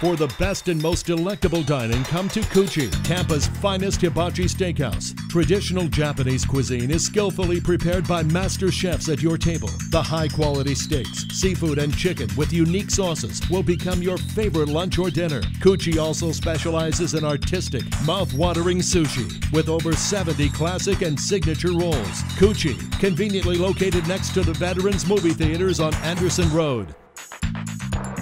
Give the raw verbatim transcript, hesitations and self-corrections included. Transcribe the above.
For the best and most delectable dining, come to Kuchi, Tampa's finest hibachi steakhouse. Traditional Japanese cuisine is skillfully prepared by master chefs at your table. The high-quality steaks, seafood, and chicken with unique sauces will become your favorite lunch or dinner. Kuchi also specializes in artistic, mouth-watering sushi with over seventy classic and signature rolls. Kuchi, conveniently located next to the Veterans Movie Theaters on Anderson Road.